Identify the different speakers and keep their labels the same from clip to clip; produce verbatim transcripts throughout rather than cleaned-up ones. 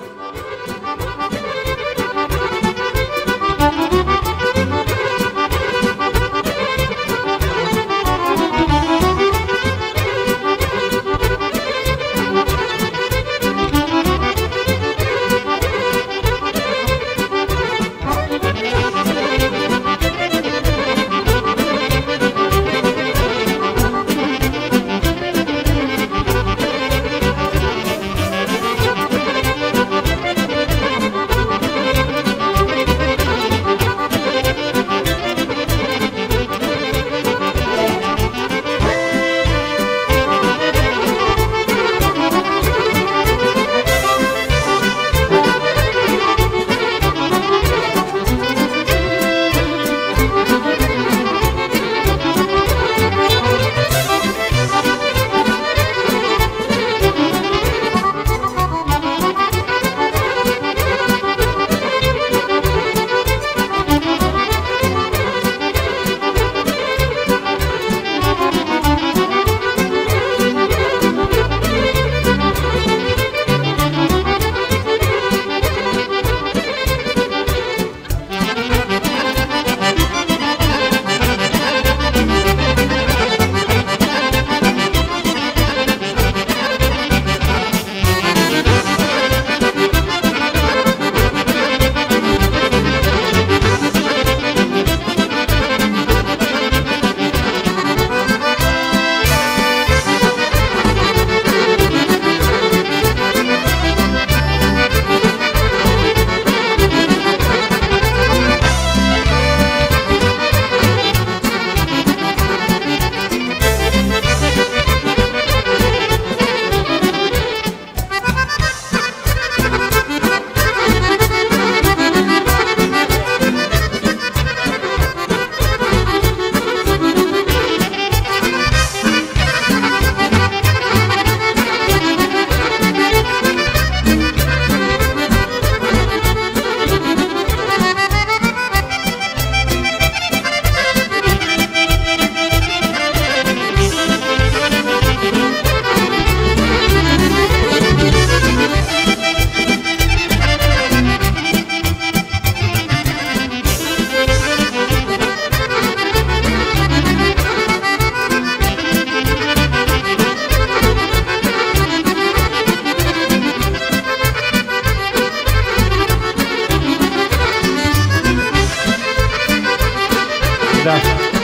Speaker 1: Da.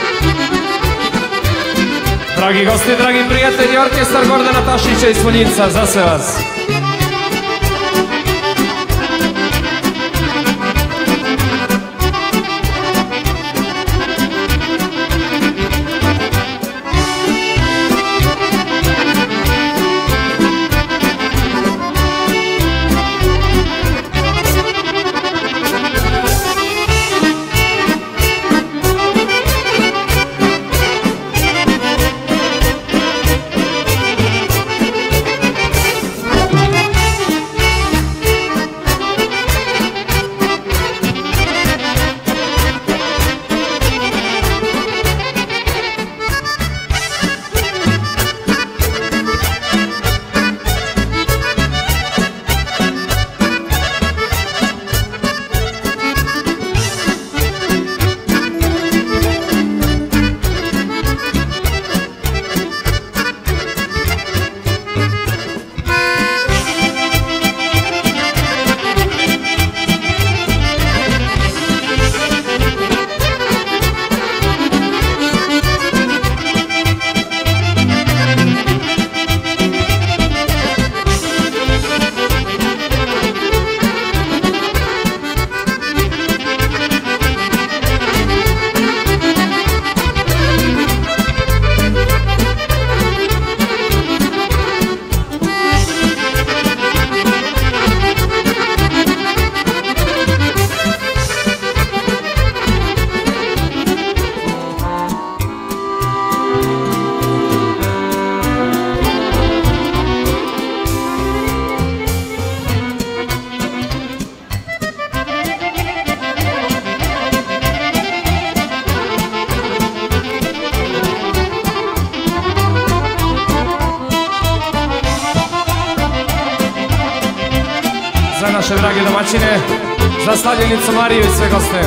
Speaker 1: Dragi gosti, dragi prijatelji, orkestar Gordana Tašića iz Smoljinca, za sve vas. za naše drage domaćine, za slavljenicu Mariju i sve goste.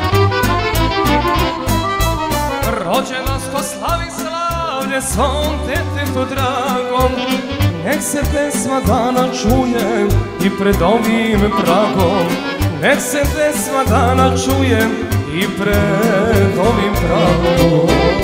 Speaker 1: Rođendansko slavi slavlje svom detetu dragom, nek se pesma dana čuje i pred ovim pragom, nek se pesma dana čuje i pred ovim pragom.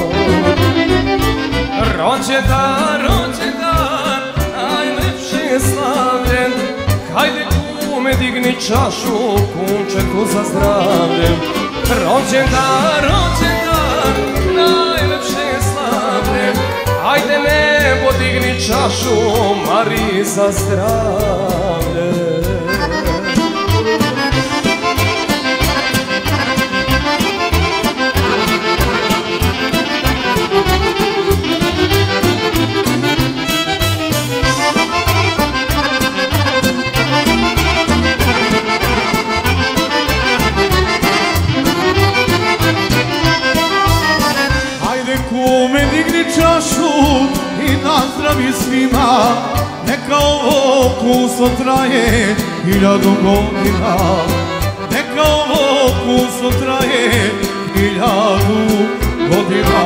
Speaker 1: Rođendan, rođendan, najlepše je slavljen, hajde kume digni čašu, kumčetu za zdravlje. Rođendan, rođendan, najlepše je slavljen, hajde nebo digni čašu, Mariji za zdravlje.
Speaker 2: I nazdravi svima, neka ovo kuso traje hiljadu godina, neka ovo kuso traje hiljadu godina.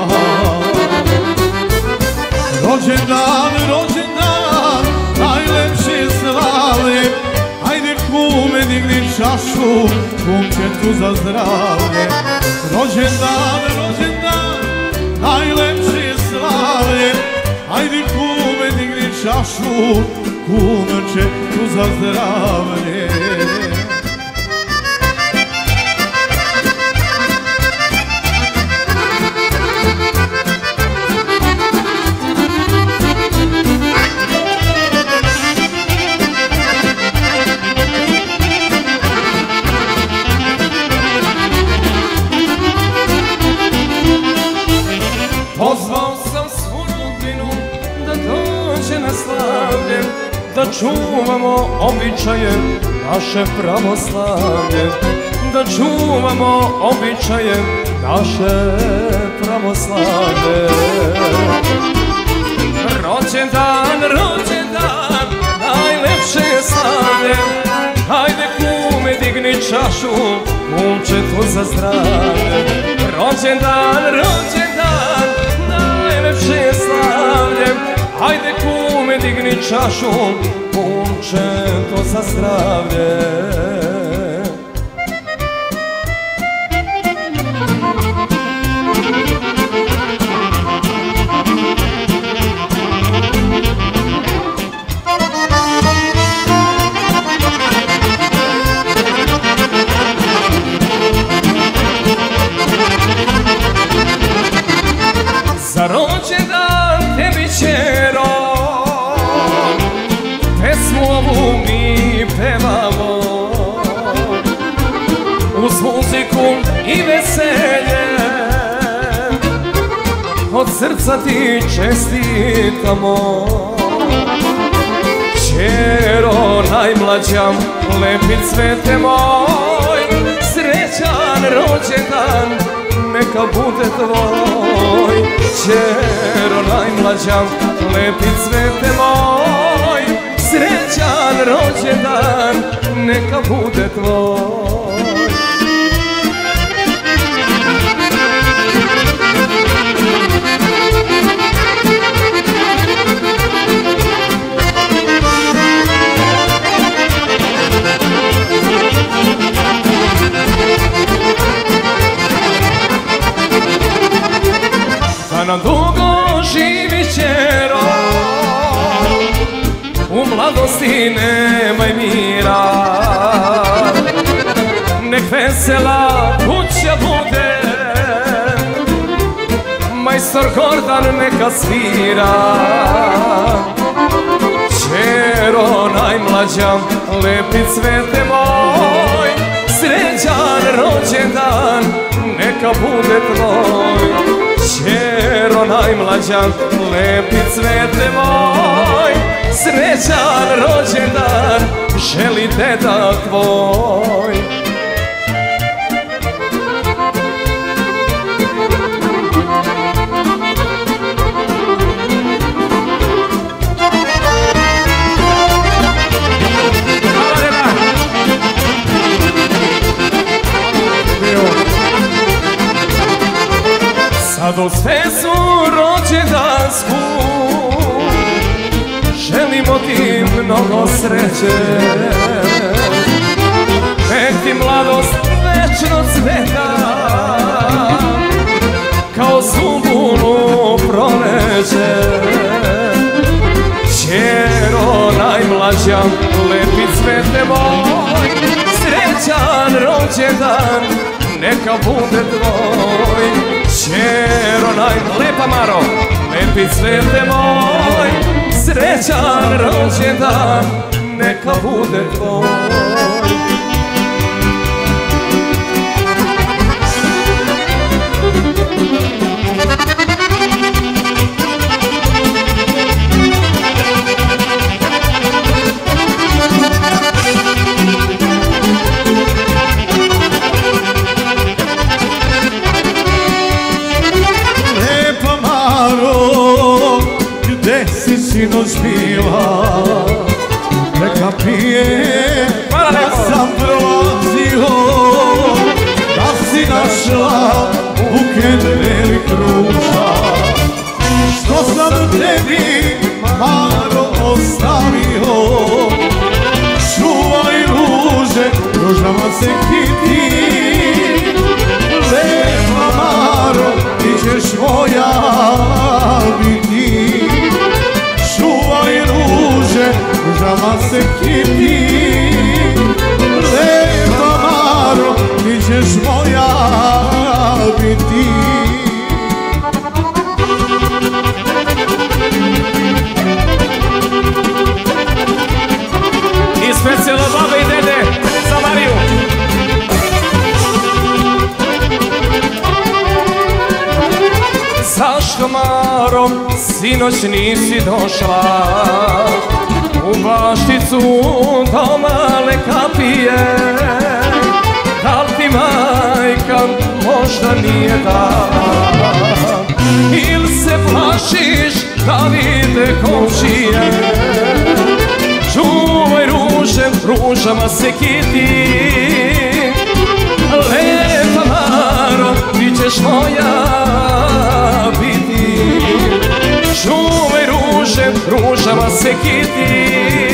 Speaker 2: Rođendan, rođendan, najlepše slavlje, ajde kume digni čašu, kumčetu za zdravlje. Rođendan, rođendan, najlepše slavlje, ajde kume digni čašu, kumčetu za zdravlje.
Speaker 1: Pozvao sam svu rodbinu da dođe na slavlje, da čuvamo običaje naše pravoslavlje, da čuvamo običaje naše pravoslavlje. Rođendan, rođendan, najlepše je slavlje, hajde kume digni čašu, kumčetu za zdravlje. Rođendan, rođendan, najlepše je slavlje, hajde kume digni čašu, kumčetu za zdravlje. Za rođendan tebi ćero, pesmu ovu mi pevamo, uz muziku i veselje, od srca ti čestitamo. Ćero najmlađa, lepi cvete moj, srećan rođendan, neka bude tvoj. Ćero najmlađa, lepi cvete moj, srećan rođendan, neka bude tvoj. Da nam dugo živi ćero, u mladosti nemaj mira, nek vesela kuća bude, majstor Gordan neka svira. Ćero najmlađa, lepi cvete moj, srećan rođendan, neka bude tvoj. Ćero najmlađa, lepi cvete moj, srećan rođendan, želi deda tvoj. Mladost vezu rođendansku, želimo ti mnogo sreće. Nek ti mladost večno cveta, kao zumbulu proleće. Ćero najmlađa, lepi cvete moj, srećan rođendan, neka bude tvoj. Ćero najlepa Maro, lepi cvete moj, srećan rođendan, neka bude tvoj.
Speaker 2: Sinoć bila, neka pije, da sam prolazio, da si našla buket velik ruža. Što sam tebi, Maro, ostavio, čuvaj ruže, ružama se kiti. Lepa Maro, ti ćeš moja biti. Čuvaj ruže, ružama se kiti. Lepa Maro, ti ćeš moja biti.
Speaker 1: I specijalno babe i dede za Mariju. Zašto Maro sinoć nisi došla u bašticu do male kapije? Da li ti majka možda nije dala, ili se plašiš da vide komšije? Čuvaj ruže, ružama se kiti. Lepa Maro, ti ćeš moja biti. Čuvaj ruže, ružama se kiti.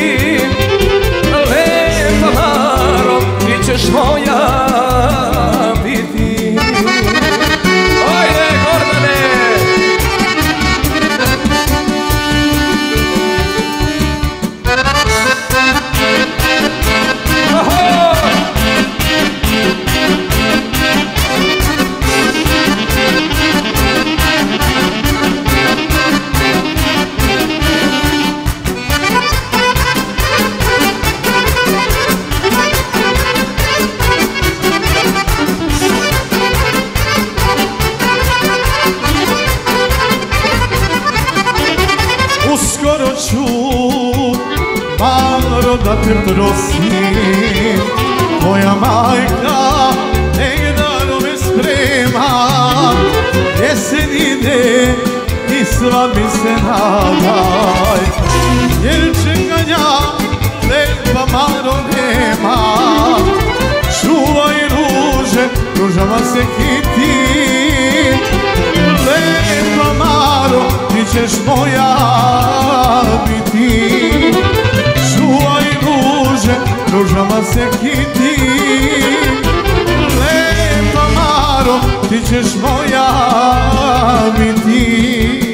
Speaker 1: Lepa Maro, ti ćeš moja biti. Ajde, Gordane!
Speaker 2: Uskoro ću, Maro, da te prosim. Moja majka negdje me sprema, jesen ide i svadbi se nadaj. Jer čekanja lepa Maro nema. Čuvaj ruže, ružama se kiti. Lepa Maro, ti ćeš moja biti. Čuvaj ruže, ružama se kiti. Lepa Maro, ti ćeš moja biti.